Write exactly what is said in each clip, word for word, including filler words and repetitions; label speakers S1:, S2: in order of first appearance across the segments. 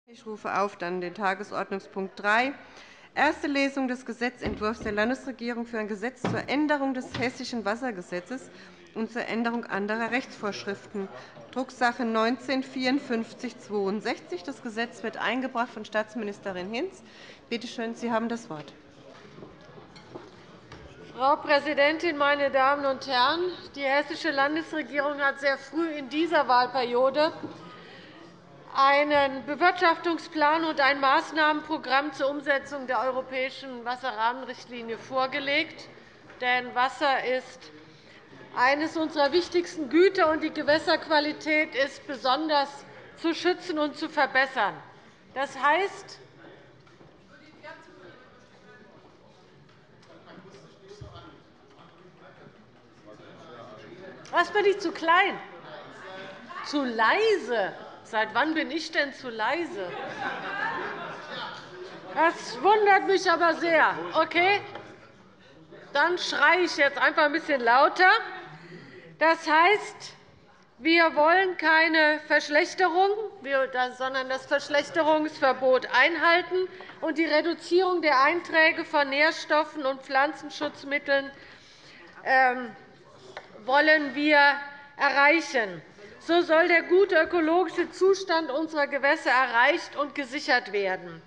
S1: Ich rufe auf dann den Tagesordnungspunkt drei, erste Lesung des Gesetzentwurfs der Landesregierung für ein Gesetz zur Änderung des Hessischen Wassergesetzes und zur Änderung anderer Rechtsvorschriften, Drucksache neunzehn vierundfünfzig zweiundsechzig. Das Gesetz wird eingebracht von Staatsministerin Hinz. Bitte schön, Sie haben das Wort.
S2: Frau Präsidentin, meine Damen und Herren! Die Hessische Landesregierung hat sehr früh in dieser Wahlperiode einen Bewirtschaftungsplan und ein Maßnahmenprogramm zur Umsetzung der europäischen Wasserrahmenrichtlinie vorgelegt. Denn Wasser ist eines unserer wichtigsten Güter, und die Gewässerqualität ist besonders zu schützen und zu verbessern. Das heißt, was bin ich zu klein? Zu leise? Seit wann bin ich denn zu leise? Das wundert mich aber sehr. Okay, dann schreie ich jetzt einfach ein bisschen lauter. Das heißt, wir wollen keine Verschlechterung, sondern das Verschlechterungsverbot einhalten und die Reduzierung der Einträge von Nährstoffen und Pflanzenschutzmitteln wollen wir erreichen. So soll der gute ökologische Zustand unserer Gewässer erreicht und gesichert werden.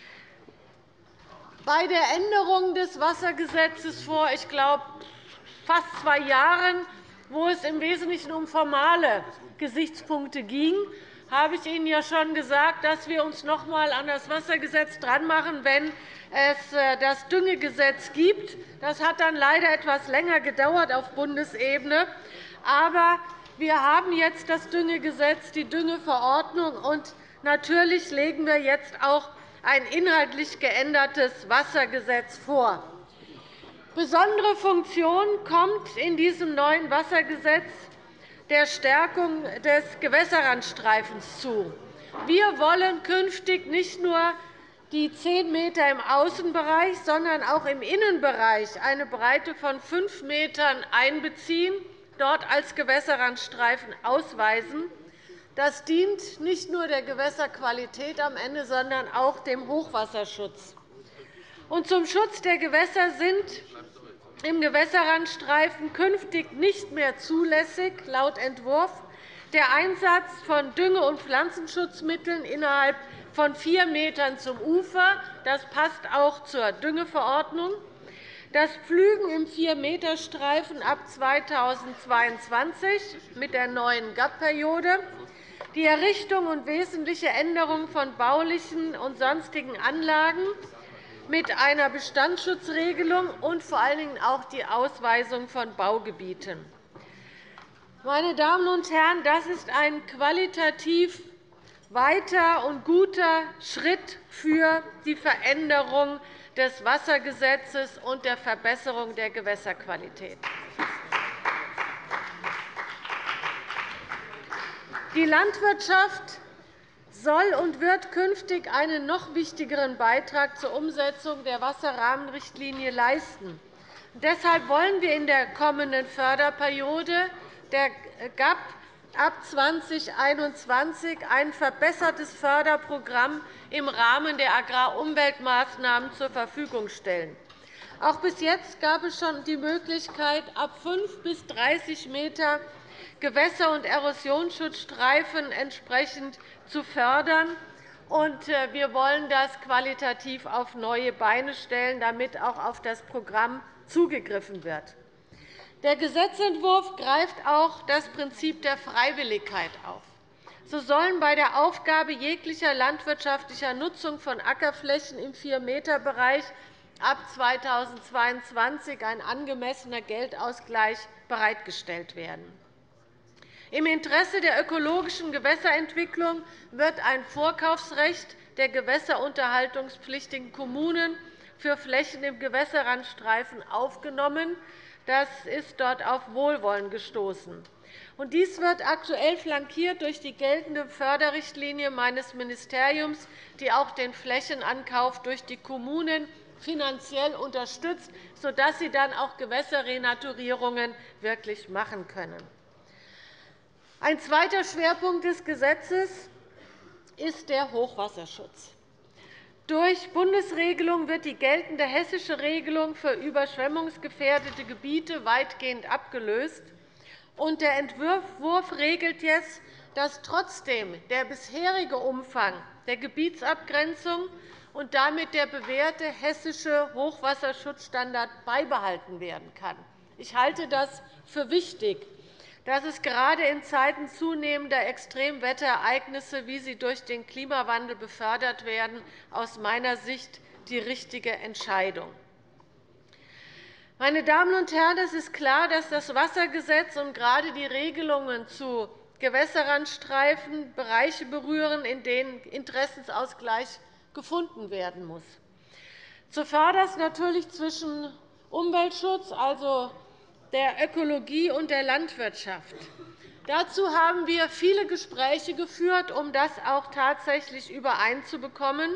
S2: Bei der Änderung des Wassergesetzes vor, ich glaube, fast zwei Jahren, wo es im Wesentlichen um formale Gesichtspunkte ging, habe ich Ihnen ja schon gesagt, dass wir uns noch einmal an das Wassergesetz dranmachen, wenn es das Düngegesetz gibt. Das hat dann leider etwas länger gedauert auf Bundesebene. Aber wir haben jetzt das Düngegesetz, die Düngeverordnung, und natürlich legen wir jetzt auch ein inhaltlich geändertes Wassergesetz vor. Besondere Funktion kommt in diesem neuen Wassergesetz der Stärkung des Gewässerrandstreifens zu. Wir wollen künftig nicht nur die zehn Meter im Außenbereich, sondern auch im Innenbereich eine Breite von fünf Metern einbeziehen, dort als Gewässerrandstreifen ausweisen. Das dient nicht nur der Gewässerqualität am Ende, sondern auch dem Hochwasserschutz. Und zum Schutz der Gewässer sind im Gewässerrandstreifen künftig nicht mehr zulässig, laut Entwurf, der Einsatz von Dünge- und Pflanzenschutzmitteln innerhalb von vier Metern zum Ufer. Das passt auch zur Düngeverordnung. Das Pflügen im vier Meter Streifen ab zweitausendzweiundzwanzig mit der neuen G A P-Periode, die Errichtung und wesentliche Änderung von baulichen und sonstigen Anlagen mit einer Bestandsschutzregelung und vor allen Dingen auch die Ausweisung von Baugebieten. Meine Damen und Herren, das ist ein qualitativ weiter und guter Schritt für die Veränderung des Wassergesetzes und der Verbesserung der Gewässerqualität. Die Landwirtschaft soll und wird künftig einen noch wichtigeren Beitrag zur Umsetzung der Wasserrahmenrichtlinie leisten. Deshalb wollen wir in der kommenden Förderperiode der G A P ab zweitausendeinundzwanzig ein verbessertes Förderprogramm im Rahmen der Agrarumweltmaßnahmen zur Verfügung stellen. Auch bis jetzt gab es schon die Möglichkeit, ab fünf bis dreißig Meter Gewässer- und Erosionsschutzstreifen entsprechend zu fördern. Wir wollen das qualitativ auf neue Beine stellen, damit auch auf das Programm zugegriffen wird. Der Gesetzentwurf greift auch das Prinzip der Freiwilligkeit auf. So sollen bei der Aufgabe jeglicher landwirtschaftlicher Nutzung von Ackerflächen im vier Meter Bereich ab zweitausendzweiundzwanzig ein angemessener Geldausgleich bereitgestellt werden. Im Interesse der ökologischen Gewässerentwicklung wird ein Vorkaufsrecht der gewässerunterhaltungspflichtigen Kommunen für Flächen im Gewässerrandstreifen aufgenommen. Das ist dort auf Wohlwollen gestoßen. Dies wird aktuell flankiert durch die geltende Förderrichtlinie meines Ministeriums, die auch den Flächenankauf durch die Kommunen finanziell unterstützt, sodass sie dann auch Gewässerrenaturierungen wirklich machen können. Ein zweiter Schwerpunkt des Gesetzes ist der Hochwasserschutz. Durch Bundesregelung wird die geltende hessische Regelung für überschwemmungsgefährdete Gebiete weitgehend abgelöst. Und der Entwurf regelt jetzt, dass trotzdem der bisherige Umfang der Gebietsabgrenzung und damit der bewährte hessische Hochwasserschutzstandard beibehalten werden kann. Ich halte das für wichtig, dass es gerade in Zeiten zunehmender Extremwetterereignisse, wie sie durch den Klimawandel befördert werden, aus meiner Sicht die richtige Entscheidung. Meine Damen und Herren, es ist klar, dass das Wassergesetz und gerade die Regelungen zu Gewässerrandstreifen Bereiche berühren, in denen Interessensausgleich gefunden werden muss. Zuvörderst natürlich zwischen Umweltschutz, also der Ökologie, und der Landwirtschaft. Dazu haben wir viele Gespräche geführt, um das auch tatsächlich übereinzubekommen.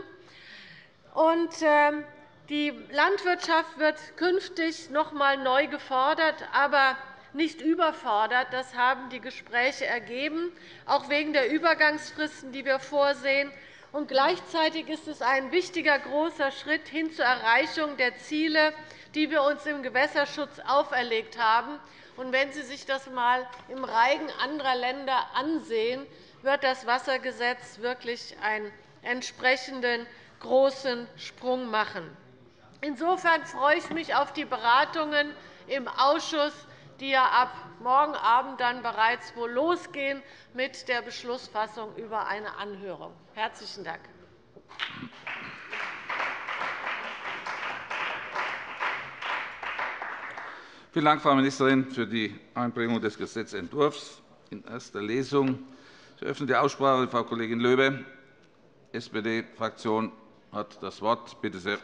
S2: Die Landwirtschaft wird künftig noch einmal neu gefordert, aber nicht überfordert. Das haben die Gespräche ergeben, auch wegen der Übergangsfristen, die wir vorsehen. Und gleichzeitig ist es ein wichtiger, großer Schritt hin zur Erreichung der Ziele, die wir uns im Gewässerschutz auferlegt haben. Und wenn Sie sich das einmal im Reigen anderer Länder ansehen, wird das Wassergesetz wirklich einen entsprechenden großen Sprung machen. Insofern freue ich mich auf die Beratungen im Ausschuss, die ja ab morgen Abend dann bereits wohl losgehen mit der Beschlussfassung über eine Anhörung. Herzlichen Dank.
S3: Vielen Dank, Frau Ministerin, für die Einbringung des Gesetzentwurfs in erster Lesung. Ich eröffne die Aussprache. Frau Kollegin Löbe, S P D-Fraktion, hat das Wort. Bitte sehr.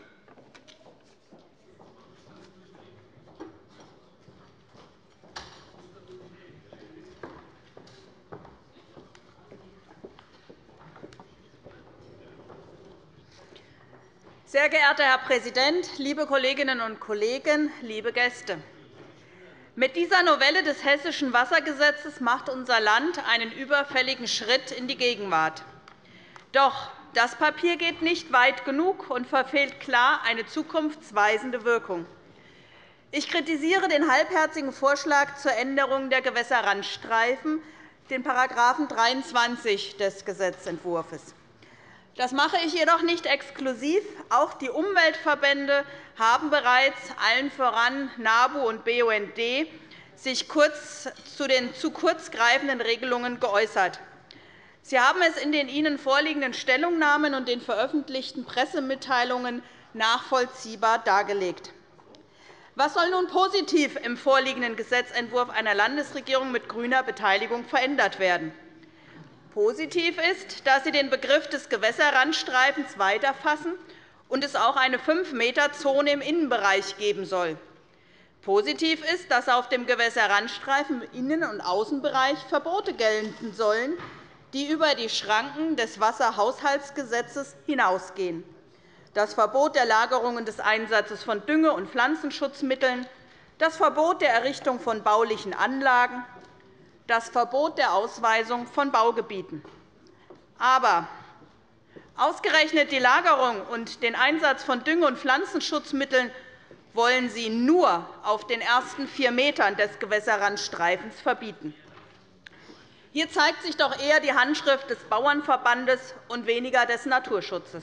S4: Sehr geehrter Herr Präsident, liebe Kolleginnen und Kollegen, liebe Gäste! Mit dieser Novelle des Hessischen Wassergesetzes macht unser Land einen überfälligen Schritt in die Gegenwart. Doch das Papier geht nicht weit genug und verfehlt klar eine zukunftsweisende Wirkung. Ich kritisiere den halbherzigen Vorschlag zur Änderung der Gewässerrandstreifen, den § dreiundzwanzig des Gesetzentwurfs. Das mache ich jedoch nicht exklusiv. Auch die Umweltverbände haben bereits, allen voran NABU und B U N D, sich kurz zu den zu kurz greifenden Regelungen geäußert. Sie haben es in den Ihnen vorliegenden Stellungnahmen und den veröffentlichten Pressemitteilungen nachvollziehbar dargelegt. Was soll nun positiv im vorliegenden Gesetzentwurf einer Landesregierung mit grüner Beteiligung verändert werden? Positiv ist, dass Sie den Begriff des Gewässerrandstreifens weiterfassen und es auch eine fünf Meter Zone im Innenbereich geben soll. Positiv ist, dass auf dem Gewässerrandstreifen im Innen- und Außenbereich Verbote gelten sollen, die über die Schranken des Wasserhaushaltsgesetzes hinausgehen. Das Verbot der Lagerung und des Einsatzes von Dünge- und Pflanzenschutzmitteln, das Verbot der Errichtung von baulichen Anlagen, das Verbot der Ausweisung von Baugebieten. Aber ausgerechnet die Lagerung und den Einsatz von Dünge- und Pflanzenschutzmitteln wollen Sie nur auf den ersten vier Metern des Gewässerrandstreifens verbieten. Hier zeigt sich doch eher die Handschrift des Bauernverbandes und weniger des Naturschutzes.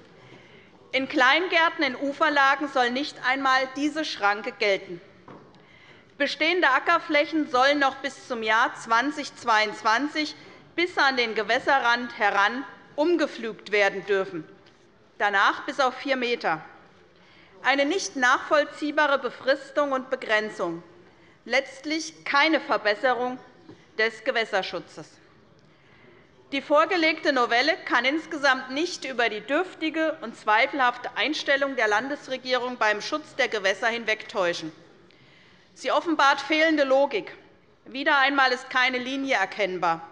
S4: In Kleingärten in Uferlagen soll nicht einmal diese Schranke gelten. Bestehende Ackerflächen sollen noch bis zum Jahr zweitausendzweiundzwanzig bis an den Gewässerrand heran umgepflügt werden dürfen, danach bis auf vier Meter. Eine nicht nachvollziehbare Befristung und Begrenzung, letztlich keine Verbesserung des Gewässerschutzes. Die vorgelegte Novelle kann insgesamt nicht über die dürftige und zweifelhafte Einstellung der Landesregierung beim Schutz der Gewässer hinwegtäuschen. Sie offenbart fehlende Logik. Wieder einmal ist keine Linie erkennbar.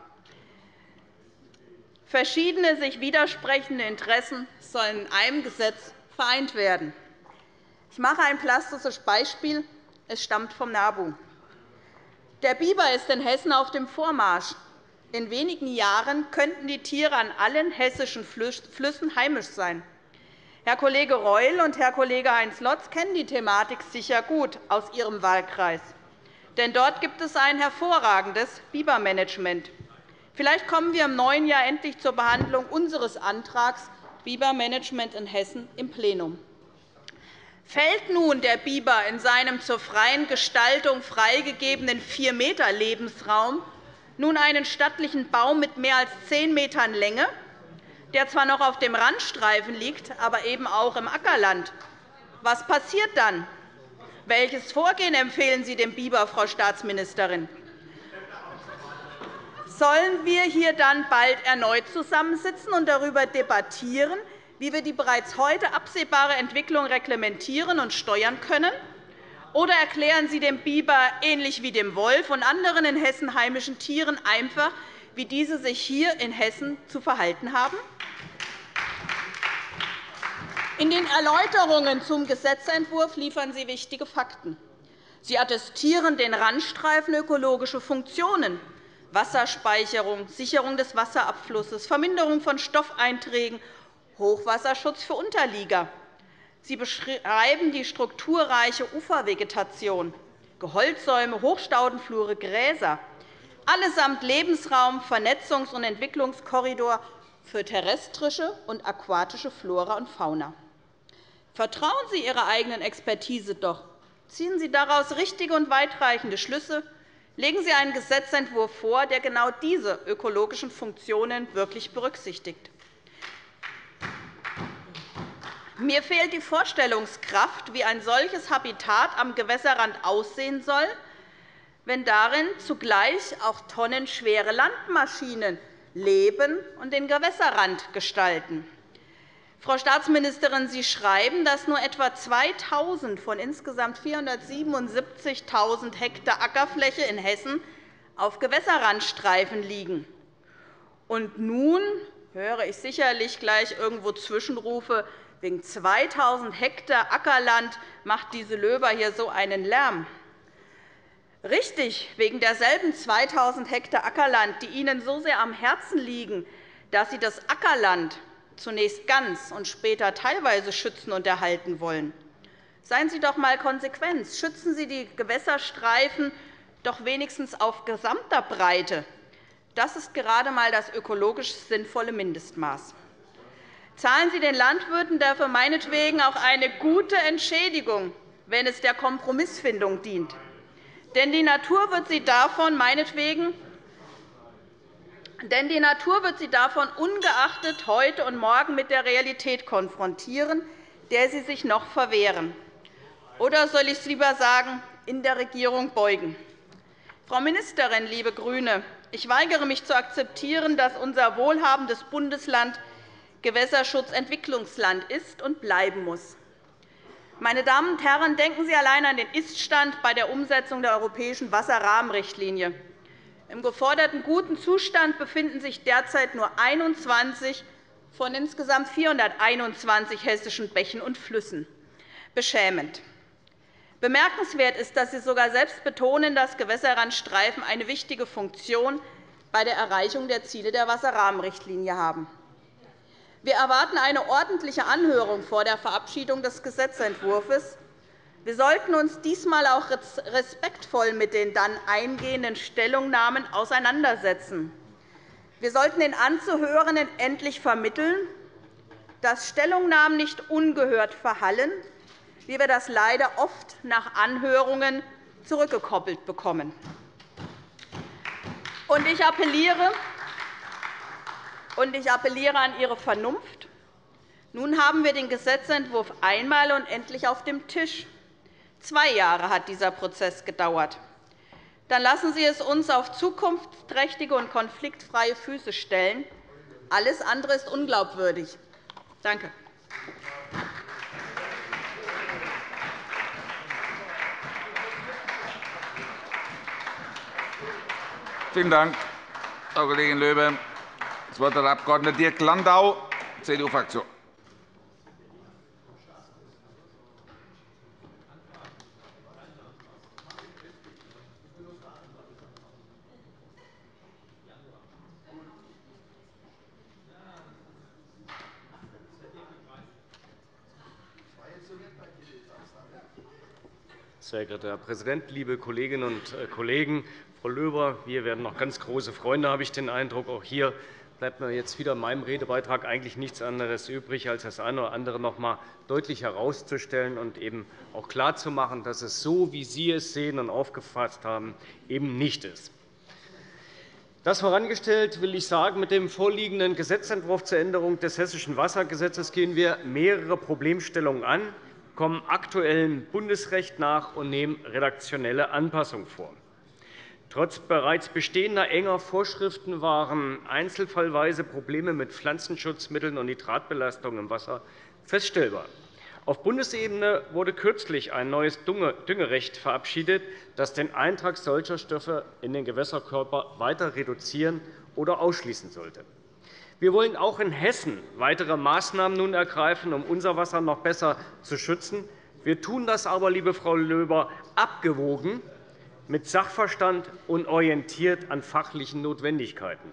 S4: Verschiedene sich widersprechende Interessen sollen in einem Gesetz vereint werden. Ich mache ein plastisches Beispiel. Es stammt vom NABU. Der Biber ist in Hessen auf dem Vormarsch. In wenigen Jahren könnten die Tiere an allen hessischen Flüssen heimisch sein. Herr Kollege Reul und Herr Kollege Heinz Lotz kennen die Thematik sicher gut aus ihrem Wahlkreis. Denn dort gibt es ein hervorragendes Bibermanagement. Vielleicht kommen wir im neuen Jahr endlich zur Behandlung unseres Antrags Bibermanagement in Hessen im Plenum. Fällt nun der Biber in seinem zur freien Gestaltung freigegebenen vier Meter Lebensraum nun einen stattlichen Baum mit mehr als zehn Metern Länge, der zwar noch auf dem Randstreifen liegt, aber eben auch im Ackerland, was passiert dann? Welches Vorgehen empfehlen Sie dem Biber, Frau Staatsministerin? Sollen wir hier dann bald erneut zusammensitzen und darüber debattieren, wie wir die bereits heute absehbare Entwicklung reglementieren und steuern können? Oder erklären Sie dem Biber, ähnlich wie dem Wolf und anderen in Hessen heimischen Tieren, einfach, wie diese sich hier in Hessen zu verhalten haben? In den Erläuterungen zum Gesetzentwurf liefern Sie wichtige Fakten. Sie attestieren den Randstreifen ökologische Funktionen, Wasserspeicherung, Sicherung des Wasserabflusses, Verminderung von Stoffeinträgen, Hochwasserschutz für Unterlieger. Sie beschreiben die strukturreiche Ufervegetation, Geholzsäume, Hochstaudenflure, Gräser, allesamt Lebensraum, Vernetzungs- und Entwicklungskorridor für terrestrische und aquatische Flora und Fauna. Vertrauen Sie Ihrer eigenen Expertise doch. Ziehen Sie daraus richtige und weitreichende Schlüsse. Legen Sie einen Gesetzentwurf vor, der genau diese ökologischen Funktionen wirklich berücksichtigt. Mir fehlt die Vorstellungskraft, wie ein solches Habitat am Gewässerrand aussehen soll, wenn darin zugleich auch tonnenschwere Landmaschinen leben und den Gewässerrand gestalten. Frau Staatsministerin, Sie schreiben, dass nur etwa zweitausend von insgesamt vierhundertsiebenundsiebzigtausend Hektar Ackerfläche in Hessen auf Gewässerrandstreifen liegen. Und nun höre ich sicherlich gleich irgendwo Zwischenrufe, wegen zweitausend Hektar Ackerland macht diese Löber hier so einen Lärm. Richtig, wegen derselben zweitausend Hektar Ackerland, die Ihnen so sehr am Herzen liegen, dass Sie das Ackerland zunächst ganz und später teilweise schützen und erhalten wollen. Seien Sie doch einmal konsequent. Schützen Sie die Gewässerstreifen doch wenigstens auf gesamter Breite. Das ist gerade einmal das ökologisch sinnvolle Mindestmaß. Zahlen Sie den Landwirten dafür meinetwegen auch eine gute Entschädigung, wenn es der Kompromissfindung dient. Denn die Natur wird Sie davon meinetwegen Denn die Natur wird Sie davon ungeachtet heute und morgen mit der Realität konfrontieren, der Sie sich noch verwehren. Oder soll ich es lieber sagen, in der Regierung beugen? Frau Ministerin, liebe GRÜNE, ich weigere mich zu akzeptieren, dass unser wohlhabendes Bundesland Gewässerschutzentwicklungsland ist und bleiben muss. Meine Damen und Herren, denken Sie allein an den Ist-Stand bei der Umsetzung der europäischen Wasserrahmenrichtlinie. Im geforderten guten Zustand befinden sich derzeit nur einundzwanzig von insgesamt vierhunderteinundzwanzig hessischen Bächen und Flüssen. Beschämend. Bemerkenswert ist, dass Sie sogar selbst betonen, dass Gewässerrandstreifen eine wichtige Funktion bei der Erreichung der Ziele der Wasserrahmenrichtlinie haben. Wir erwarten eine ordentliche Anhörung vor der Verabschiedung des Gesetzentwurfs. Wir sollten uns diesmal auch respektvoll mit den dann eingehenden Stellungnahmen auseinandersetzen. Wir sollten den Anzuhörenden endlich vermitteln, dass Stellungnahmen nicht ungehört verhallen, wie wir das leider oft nach Anhörungen zurückgekoppelt bekommen. Ich appelliere Und ich appelliere an Ihre Vernunft. Nun haben wir den Gesetzentwurf einmal und endlich auf dem Tisch. Zwei Jahre hat dieser Prozess gedauert. Dann lassen Sie es uns auf zukunftsträchtige und konfliktfreie Füße stellen. Alles andere ist unglaubwürdig. Danke.
S3: Vielen Dank, Frau Kollegin Löbe. Das Wort hat der Abg. Dirk Landau, C D U-Fraktion.
S5: Sehr geehrter Herr Präsident, liebe Kolleginnen und Kollegen! Frau Löber, wir werden noch ganz große Freunde, habe ich den Eindruck. Auch hier bleibt mir jetzt wieder in meinem Redebeitrag eigentlich nichts anderes übrig, als das eine oder andere noch einmal deutlich herauszustellen und eben auch klarzumachen, dass es so, wie Sie es sehen und aufgefasst haben, eben nicht ist. Das vorangestellt will ich sagen, mit dem vorliegenden Gesetzentwurf zur Änderung des Hessischen Wassergesetzes gehen wir mehrere Problemstellungen an, kommen aktuellem Bundesrecht nach und nehmen redaktionelle Anpassungen vor. Trotz bereits bestehender enger Vorschriften waren einzelfallweise Probleme mit Pflanzenschutzmitteln und Nitratbelastung im Wasser feststellbar. Auf Bundesebene wurde kürzlich ein neues Düngerecht verabschiedet, das den Eintrag solcher Stoffe in den Gewässerkörper weiter reduzieren oder ausschließen sollte. Wir wollen auch in Hessen weitere Maßnahmen nun ergreifen, um unser Wasser noch besser zu schützen. Wir tun das aber, liebe Frau Löber, abgewogen, mit Sachverstand und orientiert an fachlichen Notwendigkeiten.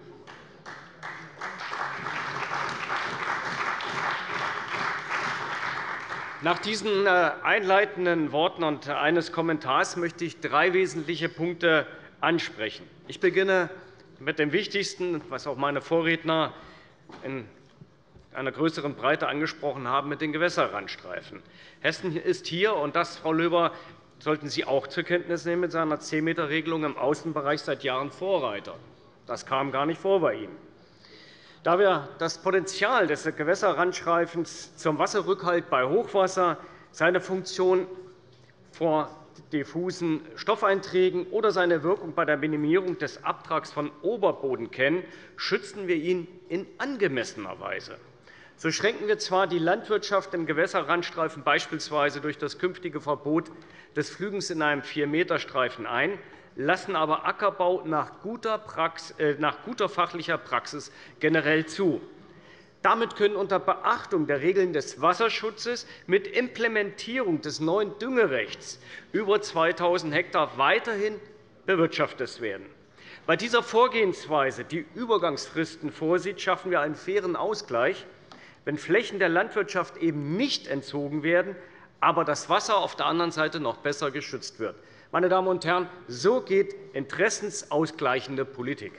S5: Nach diesen einleitenden Worten und eines Kommentars möchte ich drei wesentliche Punkte ansprechen. Ich beginne mit dem Wichtigsten, was auch meine Vorredner in einer größeren Breite angesprochen haben, mit den Gewässerrandstreifen. Hessen ist hier, und das, Frau Löber, sollten Sie auch zur Kenntnis nehmen, mit seiner zehn Meter Regelung im Außenbereich seit Jahren Vorreiter. Das kam gar nicht vor bei Ihnen. Da wir das Potenzial des Gewässerrandstreifens zum Wasserrückhalt bei Hochwasser, seine Funktion vor diffusen Stoffeinträgen oder seine Wirkung bei der Minimierung des Abtrags von Oberboden kennen, schützen wir ihn in angemessener Weise. So schränken wir zwar die Landwirtschaft im Gewässerrandstreifen beispielsweise durch das künftige Verbot des Pflügens in einem vier Meter Streifen ein, lassen aber Ackerbau nach guter, Praxis, äh, nach guter fachlicher Praxis generell zu. Damit können unter Beachtung der Regeln des Wasserschutzes mit Implementierung des neuen Düngerechts über zweitausend Hektar weiterhin bewirtschaftet werden. Bei dieser Vorgehensweise, die Übergangsfristen vorsieht, schaffen wir einen fairen Ausgleich, wenn Flächen der Landwirtschaft eben nicht entzogen werden, aber das Wasser auf der anderen Seite noch besser geschützt wird. Meine Damen und Herren, so geht interessensausgleichende Politik.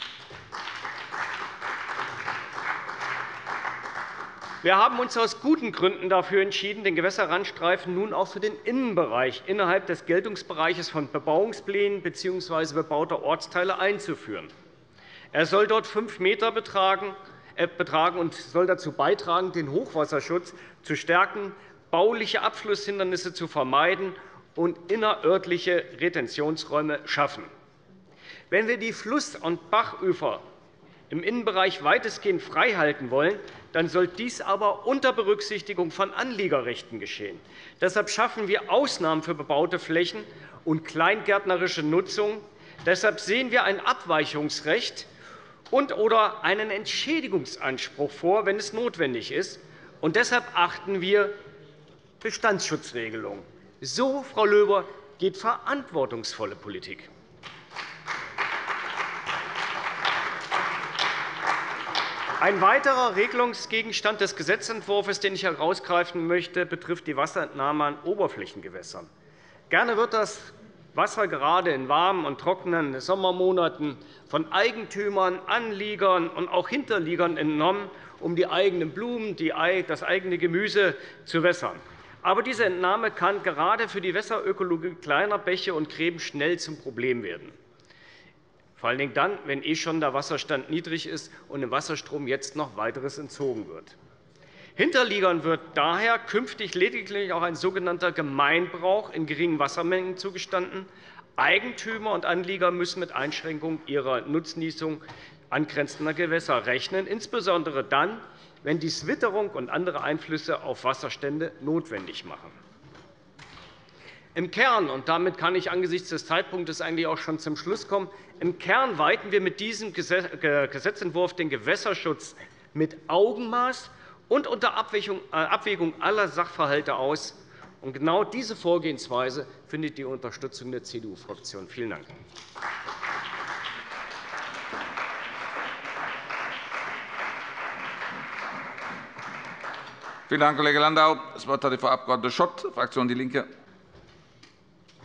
S5: Wir haben uns aus guten Gründen dafür entschieden, den Gewässerrandstreifen nun auch für den Innenbereich innerhalb des Geltungsbereiches von Bebauungsplänen bzw. bebauter Ortsteile einzuführen. Er soll dort fünf Meter betragen und soll dazu beitragen, den Hochwasserschutz zu stärken, bauliche Abflusshindernisse zu vermeiden und innerörtliche Retentionsräume schaffen. Wenn wir die Fluss- und Bachufer im Innenbereich weitestgehend freihalten wollen, dann soll dies aber unter Berücksichtigung von Anliegerrechten geschehen. Deshalb schaffen wir Ausnahmen für bebaute Flächen und kleingärtnerische Nutzung. Deshalb sehen wir ein Abweichungsrecht und oder einen Entschädigungsanspruch vor, wenn es notwendig ist. Und deshalb achten wir Bestandsschutzregelungen. So, Frau Löber, geht verantwortungsvolle Politik. Ein weiterer Regelungsgegenstand des Gesetzentwurfs, den ich herausgreifen möchte, betrifft die Wasserentnahme an Oberflächengewässern. Gerne wird das Wasser gerade in warmen und trockenen Sommermonaten von Eigentümern, Anliegern und auch Hinterliegern entnommen, um die eigenen Blumen, das eigene Gemüse zu wässern. Aber diese Entnahme kann gerade für die Wässerökologie kleiner Bäche und Gräben schnell zum Problem werden, vor allen Dingen dann, wenn eh schon der Wasserstand niedrig ist und dem Wasserstrom jetzt noch weiteres entzogen wird. Hinterliegern wird daher künftig lediglich auch ein sogenannter Gemeinbrauch in geringen Wassermengen zugestanden. Eigentümer und Anlieger müssen mit Einschränkung ihrer Nutznießung angrenzender Gewässer rechnen, insbesondere dann, wenn dies Witterung und andere Einflüsse auf Wasserstände notwendig machen. Im Kern, und damit kann ich angesichts des Zeitpunktes eigentlich auch schon zum Schluss kommen, im Kern weiten wir mit diesem Gesetzentwurf den Gewässerschutz mit Augenmaß und unter Abwägung aller Sachverhalte aus. Und genau diese Vorgehensweise findet die Unterstützung der C D U-Fraktion. Vielen Dank.
S3: Vielen Dank, Kollege Landau. Das Wort hat die Frau Abg. Schott, Fraktion DIE LINKE.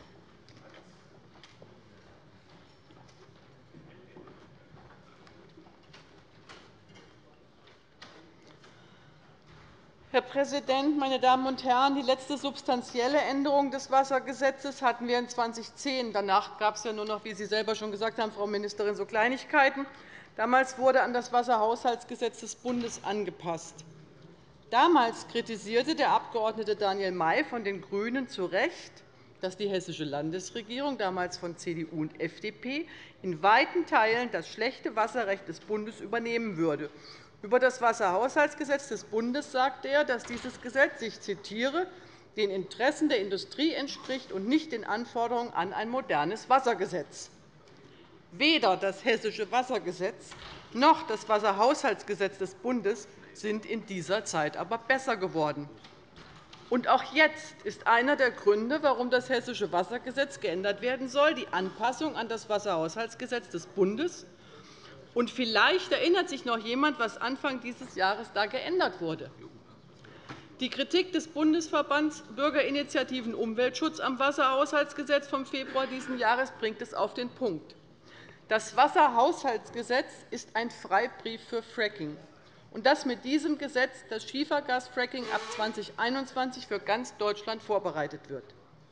S6: Herr Präsident, meine Damen und Herren! Die letzte substanzielle Änderung des Wassergesetzes hatten wir in zweitausendzehn. Danach gab es ja nur noch, wie Sie selber schon gesagt haben, Frau Ministerin, so Kleinigkeiten. Damals wurde an das Wasserhaushaltsgesetz des Bundes angepasst. Damals kritisierte der Abg. Daniel May von den GRÜNEN zu Recht, dass die Hessische Landesregierung, damals von C D U und F D P, in weiten Teilen das schlechte Wasserrecht des Bundes übernehmen würde. Über das Wasserhaushaltsgesetz des Bundes sagte er, dass dieses Gesetz, ich zitiere, den Interessen der Industrie entspricht und nicht den Anforderungen an ein modernes Wassergesetz. Weder das Hessische Wassergesetz noch das Wasserhaushaltsgesetz des Bundes sind in dieser Zeit aber besser geworden. Und auch jetzt ist einer der Gründe, warum das Hessische Wassergesetz geändert werden soll, die Anpassung an das Wasserhaushaltsgesetz des Bundes. Und vielleicht erinnert sich noch jemand, was Anfang dieses Jahres da geändert wurde. Die Kritik des Bundesverbands Bürgerinitiativen Umweltschutz am Wasserhaushaltsgesetz vom Februar dieses Jahres bringt es auf den Punkt. Das Wasserhaushaltsgesetz ist ein Freibrief für Fracking, und dass mit diesem Gesetz das Schiefergasfracking ab zweitausendeinundzwanzig für ganz Deutschland vorbereitet wird.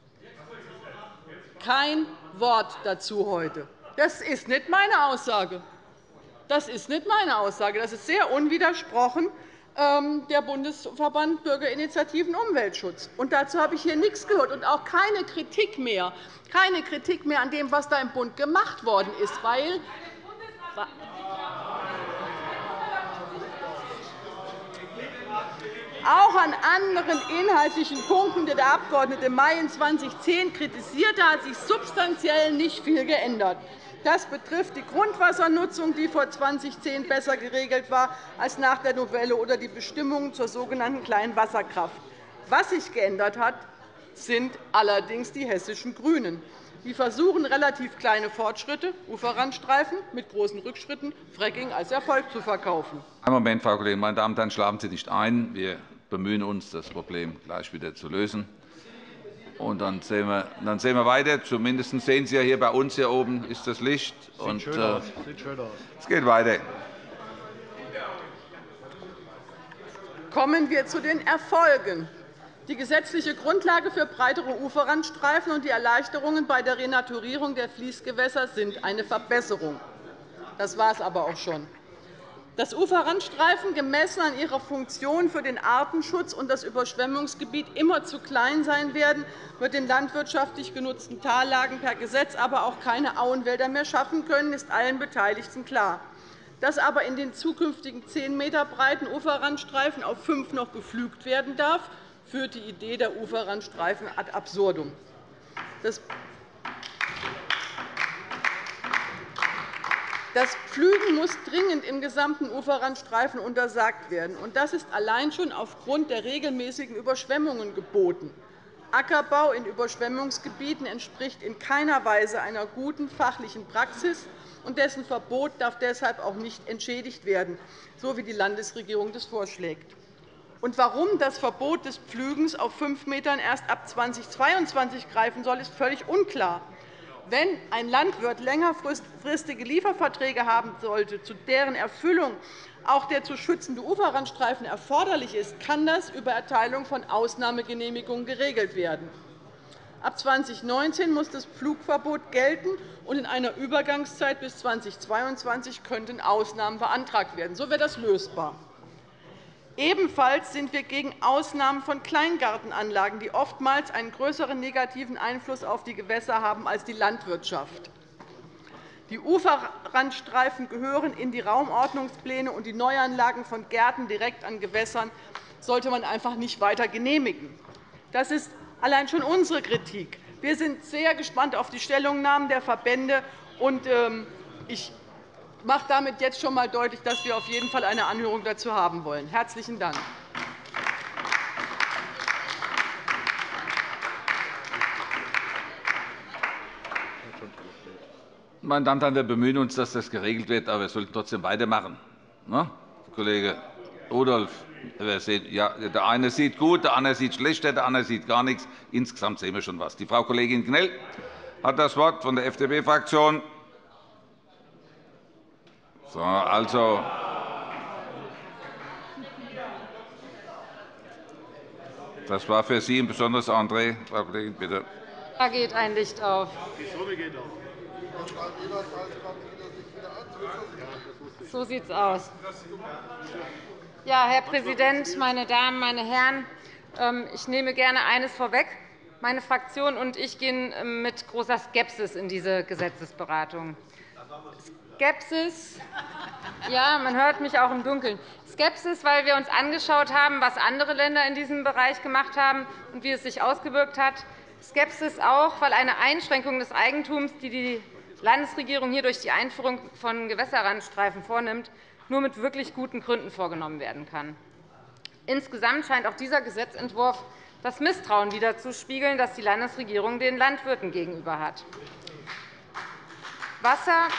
S6: Kein Wort dazu heute. Das ist nicht meine Aussage. Das ist nicht meine Aussage. Das ist sehr unwidersprochen der Bundesverband Bürgerinitiativen Umweltschutz. Und dazu habe ich hier nichts gehört und auch keine Kritik mehr, keine Kritik mehr an dem, was da im Bund gemacht worden ist, weil auch an anderen inhaltlichen Punkten, die der Abg. May in zweitausendzehn kritisierte, hat sich substanziell nicht viel geändert. Das betrifft die Grundwassernutzung, die vor zweitausendzehn besser geregelt war als nach der Novelle, oder die Bestimmungen zur sogenannten kleinen Wasserkraft. Was sich geändert hat, sind allerdings die hessischen GRÜNEN. Die versuchen, relativ kleine Fortschritte, Uferrandstreifen mit großen Rückschritten, Fracking als Erfolg zu verkaufen.
S3: Einen Moment, Frau Kollegin. Meine Damen und Herren, schlafen Sie nicht ein. Wir bemühen uns, das Problem gleich wieder zu lösen. Und dann sehen, wir, dann sehen wir weiter. Zumindest sehen Sie ja hier bei uns hier oben ist das Licht.
S7: Sieht
S3: und,
S7: schön
S3: äh,
S7: aus. Sieht schön aus.
S3: Es geht weiter.
S6: Kommen wir zu den Erfolgen. Die gesetzliche Grundlage für breitere Uferrandstreifen und die Erleichterungen bei der Renaturierung der Fließgewässer sind eine Verbesserung. Das war es aber auch schon. Dass Uferrandstreifen gemessen an ihrer Funktion für den Artenschutz und das Überschwemmungsgebiet immer zu klein sein werden, wird den landwirtschaftlich genutzten Tallagen per Gesetz aber auch keine Auenwälder mehr schaffen können, ist allen Beteiligten klar. Dass aber in den zukünftigen zehn Meter breiten Uferrandstreifen auf fünf noch gepflügt werden darf, führt die Idee der Uferrandstreifen ad absurdum. Das Pflügen muss dringend im gesamten Uferrandstreifen untersagt werden. Das ist allein schon aufgrund der regelmäßigen Überschwemmungen geboten. Ackerbau in Überschwemmungsgebieten entspricht in keiner Weise einer guten fachlichen Praxis, und dessen Verbot darf deshalb auch nicht entschädigt werden, so wie die Landesregierung das vorschlägt. Und warum das Verbot des Pflügens auf fünf Metern erst ab zweitausendzweiundzwanzig greifen soll, ist völlig unklar. Wenn ein Landwirt längerfristige Lieferverträge haben sollte, zu deren Erfüllung auch der zu schützende Uferrandstreifen erforderlich ist, kann das über Erteilung von Ausnahmegenehmigungen geregelt werden. Ab zweitausendneunzehn muss das Pflugverbot gelten, und in einer Übergangszeit bis zweitausendzweiundzwanzig könnten Ausnahmen beantragt werden. So wäre das lösbar. Ebenfalls sind wir gegen Ausnahmen von Kleingartenanlagen, die oftmals einen größeren negativen Einfluss auf die Gewässer haben als die Landwirtschaft. Die Uferrandstreifen gehören in die Raumordnungspläne, und die Neuanlagen von Gärten direkt an Gewässern sollte man einfach nicht weiter genehmigen. Das ist allein schon unsere Kritik. Wir sind sehr gespannt auf die Stellungnahmen der Verbände. Ich mache damit jetzt schon einmal deutlich, dass wir auf jeden Fall eine Anhörung dazu haben wollen. – Herzlichen Dank.
S3: Meine Damen und Herren, wir bemühen uns, dass das geregelt wird, aber wir sollten trotzdem weitermachen. Ne? Kollege Rudolph, ja, der eine sieht gut, der andere sieht schlechter, der andere sieht gar nichts. Insgesamt sehen wir schon etwas. Die Frau Kollegin Knell hat das Wort von der F D P-Fraktion. So, also, Das war für Sie ein besonderes Entree. Frau Kollegin, bitte.
S2: Da geht ein Licht auf. So sieht es aus. Ja, Herr Präsident, meine Damen, meine Herren! Ich nehme gerne eines vorweg. Meine Fraktion und ich gehen mit großer Skepsis in diese Gesetzesberatung. Skepsis, ja, man hört mich auch im Dunkeln. Skepsis, weil wir uns angeschaut haben, was andere Länder in diesem Bereich gemacht haben und wie es sich ausgewirkt hat. Skepsis auch, weil eine Einschränkung des Eigentums, die die Landesregierung hier durch die Einführung von Gewässerrandstreifen vornimmt, nur mit wirklich guten Gründen vorgenommen werden kann. Insgesamt scheint auch dieser Gesetzentwurf das Misstrauen widerzuspiegeln, das die Landesregierung den Landwirten gegenüber hat. Wasser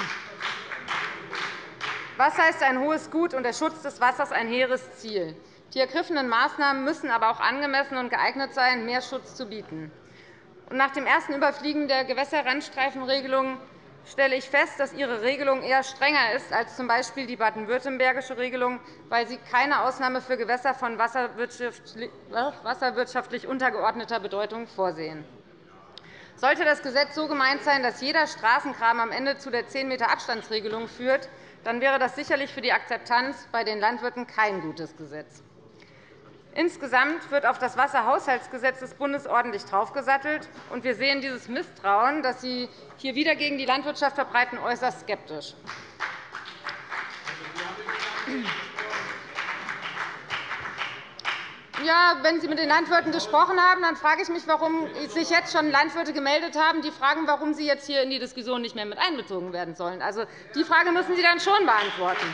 S2: Wasser ist ein hohes Gut, und der Schutz des Wassers ein hehres Ziel. Die ergriffenen Maßnahmen müssen aber auch angemessen und geeignet sein, mehr Schutz zu bieten. Nach dem ersten Überfliegen der Gewässerrandstreifenregelung stelle ich fest, dass Ihre Regelung eher strenger ist als z. B. die baden-württembergische Regelung, weil sie keine Ausnahme für Gewässer von wasserwirtschaftlich untergeordneter Bedeutung vorsehen. Sollte das Gesetz so gemeint sein, dass jeder Straßengraben am Ende zu der zehn Meter Abstandsregelung führt, dann wäre das sicherlich für die Akzeptanz bei den Landwirten kein gutes Gesetz. Insgesamt wird auf das Wasserhaushaltsgesetz des Bundes ordentlich draufgesattelt, und wir sehen dieses Misstrauen, das Sie hier wieder gegen die Landwirtschaft verbreiten, äußerst skeptisch. Ja, wenn Sie mit den Landwirten gesprochen haben, dann frage ich mich, warum sich jetzt schon Landwirte gemeldet haben, die fragen, warum sie jetzt hier in die Diskussion nicht mehr mit einbezogen werden sollen. Also, die Frage müssen Sie dann schon beantworten.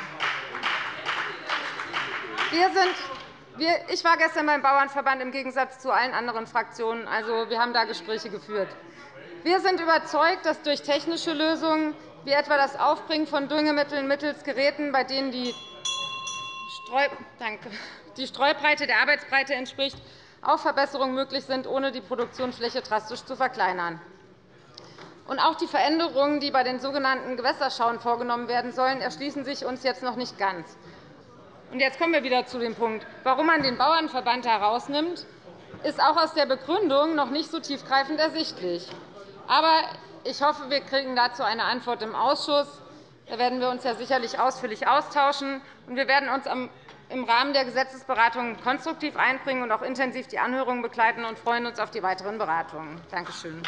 S2: Wir sind Ich war gestern beim Bauernverband im Gegensatz zu allen anderen Fraktionen. Also, wir haben da Gespräche geführt. Wir sind überzeugt, dass durch technische Lösungen wie etwa das Aufbringen von Düngemitteln mittels Geräten, bei denen die Streu Danke. die Streubreite der Arbeitsbreite entspricht, auch Verbesserungen möglich sind, ohne die Produktionsfläche drastisch zu verkleinern. Und auch die Veränderungen, die bei den sogenannten Gewässerschauen vorgenommen werden sollen, erschließen sich uns jetzt noch nicht ganz. Und jetzt kommen wir wieder zu dem Punkt. Warum man den Bauernverband herausnimmt, ist auch aus der Begründung noch nicht so tiefgreifend ersichtlich. Aber ich hoffe, wir kriegen dazu eine Antwort im Ausschuss. Da werden wir uns ja sicherlich ausführlich austauschen. Und wir werden uns im Rahmen der Gesetzesberatungen konstruktiv einbringen und auch intensiv die Anhörungen begleiten und freuen uns auf die weiteren Beratungen. Danke schön.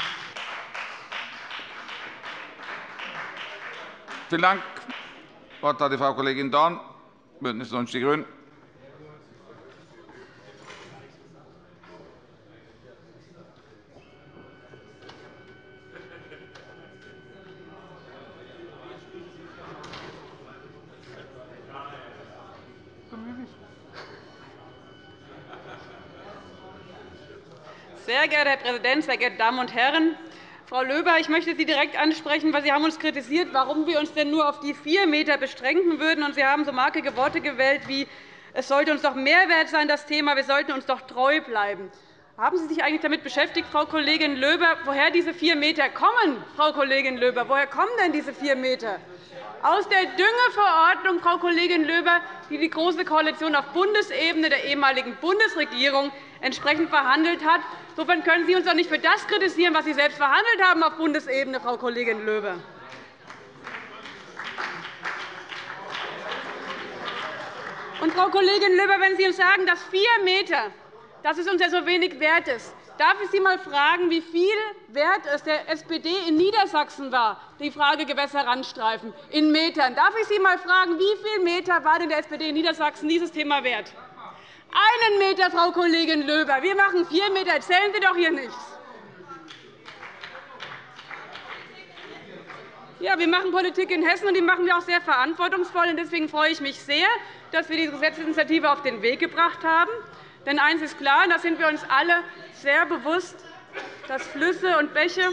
S3: Vielen Dank. Das Wort hat die Frau Kollegin Dorn, BÜNDNIS neunzig die GRÜNEN.
S4: Sehr geehrter Herr Präsident, sehr geehrte Damen und Herren! Frau Löber, ich möchte Sie direkt ansprechen, weil Sie haben uns kritisiert, warum wir uns denn nur auf die vier Meter beschränken würden. Und Sie haben so markige Worte gewählt wie, es sollte uns doch Mehrwert sein, das Thema, wir sollten uns doch treu bleiben. Haben Sie sich eigentlich damit beschäftigt, Frau Kollegin Löber, woher diese vier Meter kommen? Frau Kollegin Löber, woher kommen denn diese vier Meter? Aus der Düngeverordnung, Frau Kollegin Löber, die die Große Koalition auf Bundesebene der ehemaligen Bundesregierung entsprechend verhandelt hat. Insofern können Sie uns doch nicht für das kritisieren, was Sie selbst verhandelt haben auf Bundesebene, Frau Kollegin Löber. Und, Frau Kollegin Löber, wenn Sie uns sagen, dass vier Meter dass es uns ja so wenig wert ist, darf ich Sie einmal fragen, wie viel wert es der S P D in Niedersachsen war, die Frage Gewässerrandstreifen in Metern. Darf ich Sie einmal fragen, wie viele Meter war denn der S P D in Niedersachsen dieses Thema wert? Einen Meter, Frau Kollegin Löber. Wir machen vier Meter. Erzählen Sie doch hier nichts. Ja, wir machen Politik in Hessen, und die machen wir auch sehr verantwortungsvoll. Deswegen freue ich mich sehr, dass wir diese Gesetzesinitiative auf den Weg gebracht haben. Denn eines ist klar, und da sind wir uns alle sehr bewusst, dass Flüsse und Bäche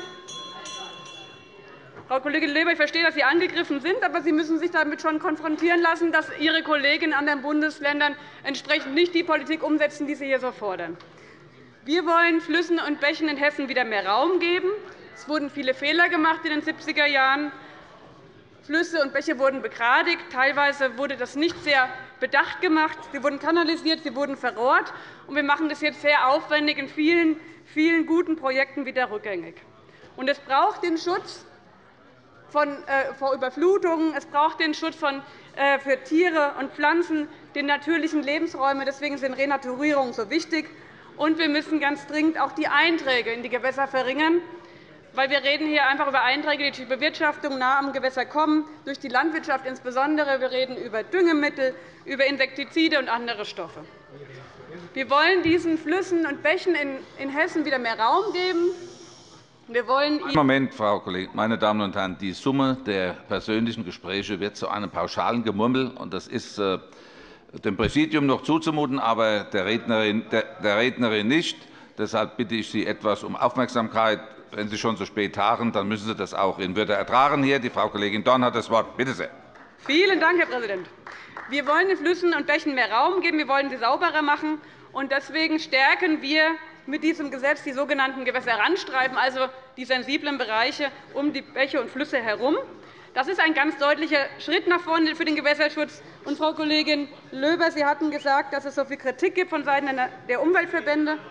S4: Frau Kollegin Löber, ich verstehe, dass Sie angegriffen sind, aber Sie müssen sich damit schon konfrontieren lassen, dass Ihre Kollegen in anderen Bundesländern entsprechend nicht die Politik umsetzen, die Sie hier so fordern. Wir wollen Flüssen und Bächen in Hessen wieder mehr Raum geben. Es wurden viele Fehler gemacht in den siebziger Jahren. Flüsse und Bäche wurden begradigt. Teilweise wurde das nicht sehr
S7: bedacht gemacht, sie wurden kanalisiert, sie wurden verrohrt. Und wir machen das jetzt sehr aufwendig in vielen, vielen guten Projekten wieder rückgängig. Und es braucht den Schutz von, äh, vor Überflutungen, es braucht den Schutz von, äh, für Tiere und Pflanzen, den natürlichen Lebensräume. Deswegen sind Renaturierungen so wichtig. Und wir müssen ganz dringend auch die Einträge in die Gewässer verringern. Weil wir reden hier einfach über Einträge, die durch die Bewirtschaftung nah am Gewässer kommen, durch die Landwirtschaft insbesondere. Wir reden über Düngemittel, über Insektizide und andere Stoffe. Wir wollen diesen Flüssen und Bächen in Hessen wieder mehr Raum geben. Wir wollen
S3: Moment, Frau Kollegin. Meine Damen und Herren, die Summe der persönlichen Gespräche wird zu einem pauschalen Gemurmel. Und das ist äh, dem Präsidium noch zuzumuten, aber der Rednerin, der, der Rednerin nicht. Deshalb bitte ich Sie etwas um Aufmerksamkeit. Wenn Sie schon so spät tagen, dann müssen Sie das auch in Würde ertragen. Hier, die Frau Kollegin Dorn hat das Wort. Bitte sehr.
S7: Vielen Dank, Herr Präsident. Wir wollen den Flüssen und Bächen mehr Raum geben. Wir wollen sie sauberer machen. Und deswegen stärken wir mit diesem Gesetz die sogenannten Gewässerrandstreifen, also die sensiblen Bereiche um die Bäche und Flüsse herum. Das ist ein ganz deutlicher Schritt nach vorne für den Gewässerschutz. Und, Frau Kollegin Löber, Sie hatten gesagt, dass es so viel Kritik gibt vonseiten der Umweltverbände.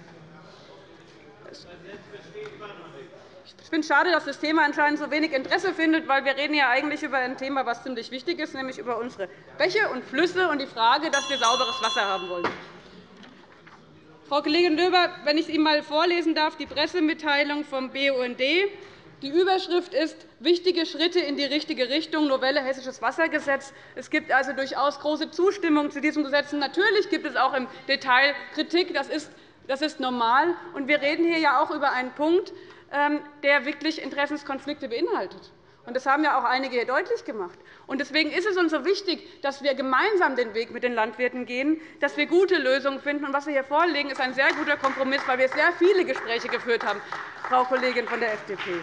S7: Ich finde es schade, dass das Thema anscheinend so wenig Interesse findet, weil wir reden ja eigentlich über ein Thema, das ziemlich wichtig ist, nämlich über unsere Bäche und Flüsse und die Frage, dass wir sauberes Wasser haben wollen. Frau Kollegin Löber, wenn ich Ihnen einmal vorlesen darf, die Pressemitteilung vom B U N D. Die Überschrift ist ''Wichtige Schritte in die richtige Richtung – Novelle Hessisches Wassergesetz''. Es gibt also durchaus große Zustimmung zu diesem Gesetz. Natürlich gibt es auch im Detail Kritik. Das ist, das ist normal. Und wir reden hier ja auch über einen Punkt, der wirklich Interessenskonflikte beinhaltet. Das haben ja auch einige hier deutlich gemacht. Deswegen ist es uns so wichtig, dass wir gemeinsam den Weg mit den Landwirten gehen, dass wir gute Lösungen finden. Und was wir hier vorlegen, ist ein sehr guter Kompromiss, weil wir sehr viele Gespräche geführt haben, Frau Kollegin von der F D P.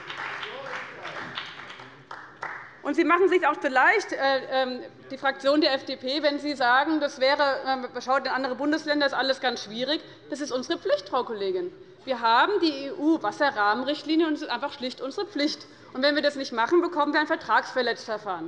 S7: Und Sie machen es sich auch zu leicht, die Fraktion der F D P, wenn Sie sagen, das wäre, schaut in andere Bundesländer, ist alles ganz schwierig. Das ist unsere Pflicht, Frau Kollegin. Wir haben die E U-Wasserrahmenrichtlinie, und es ist einfach schlicht unsere Pflicht. Und wenn wir das nicht machen, bekommen wir ein Vertragsverletzungsverfahren.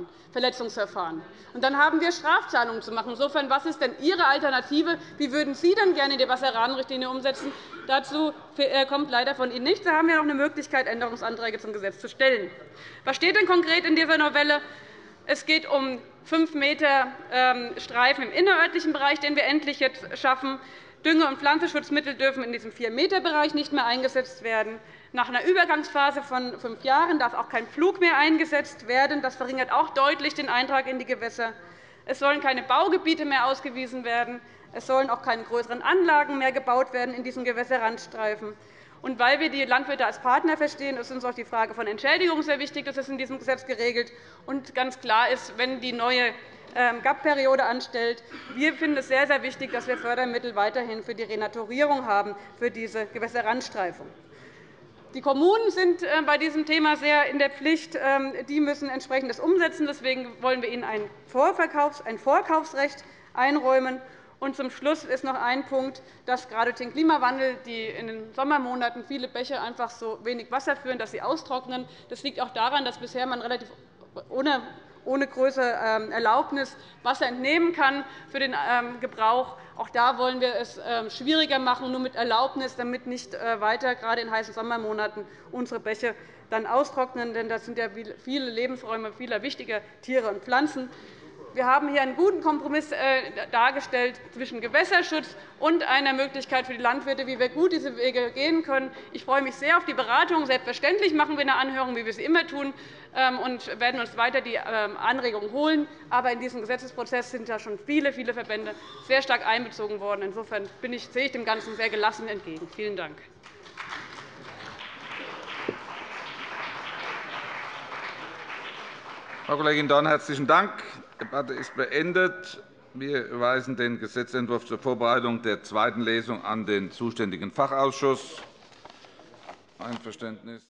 S7: Und dann haben wir Strafzahlungen zu machen. Insofern, was ist denn Ihre Alternative? Wie würden Sie denn gerne die Wasserrahmenrichtlinie umsetzen? Dazu kommt leider von Ihnen nichts. Da haben wir noch eine Möglichkeit, Änderungsanträge zum Gesetz zu stellen. Was steht denn konkret in dieser Novelle? Es geht um fünf Meter Streifen im innerörtlichen Bereich, den wir endlich jetzt schaffen. Dünge- und Pflanzenschutzmittel dürfen in diesem vier Meter Bereich nicht mehr eingesetzt werden. Nach einer Übergangsphase von fünf Jahren darf auch kein Pflug mehr eingesetzt werden. Das verringert auch deutlich den Eintrag in die Gewässer. Es sollen keine Baugebiete mehr ausgewiesen werden. Es sollen auch keine größeren Anlagen mehr gebaut werden in diesen Gewässerrandstreifen. Und weil wir die Landwirte als Partner verstehen, ist uns auch die Frage von Entschädigung sehr wichtig. Das ist in diesem Gesetz geregelt. Und ganz klar ist, wenn die neue G A P-Periode anstellt. Wir finden es sehr, sehr wichtig, dass wir Fördermittel weiterhin für die Renaturierung haben, für diese Gewässerrandstreifung. Die Kommunen sind bei diesem Thema sehr in der Pflicht. Die müssen entsprechendes umsetzen. Deswegen wollen wir ihnen ein Vorkaufsrecht einräumen. Und zum Schluss ist noch ein Punkt, dass gerade durch den Klimawandel die in den Sommermonaten viele Bäche einfach so wenig Wasser führen, dass sie austrocknen. Das liegt auch daran, dass bisher man relativ ohne ohne größere Erlaubnis Wasser entnehmen kann für den Gebrauch. Auch da wollen wir es schwieriger machen, nur mit Erlaubnis, damit nicht weiter, gerade in heißen Sommermonaten, unsere Bäche dann austrocknen. Denn das sind ja viele Lebensräume vieler wichtiger Tiere und Pflanzen. Wir haben hier einen guten Kompromiss dargestellt zwischen Gewässerschutz und einer Möglichkeit für die Landwirte, wie wir gut diese Wege gehen können. Ich freue mich sehr auf die Beratung. Selbstverständlich machen wir eine Anhörung, wie wir sie immer tun, und werden uns weiter die Anregungen holen. Aber in diesem Gesetzesprozess sind ja schon viele, viele Verbände sehr stark einbezogen worden. Insofern sehe ich dem Ganzen sehr gelassen entgegen. Vielen Dank.
S3: Frau Kollegin Dorn, herzlichen Dank. Die Debatte ist beendet. Wir überweisen den Gesetzentwurf zur Vorbereitung der zweiten Lesung an den zuständigen Fachausschuss. Einverständnis.